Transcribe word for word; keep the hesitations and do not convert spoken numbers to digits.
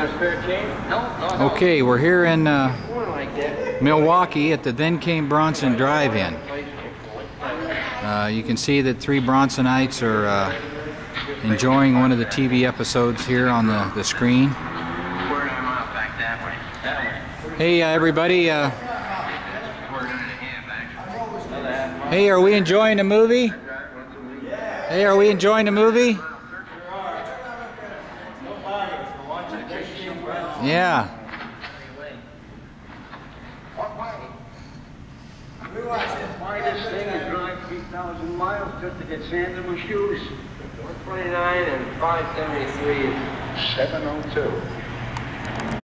Okay, we're here in uh, Milwaukee at the Then Came Bronson Drive-In. Uh, you can see that three Bronsonites are uh, enjoying one of the T V episodes here on the, the screen. Hey uh, everybody, uh, hey, are we enjoying the movie? Hey, are we enjoying the movie? Yeah. This thing is drive three thousand miles just to get sand in my shoes. one twenty-nine and five seventy-three is seven oh two.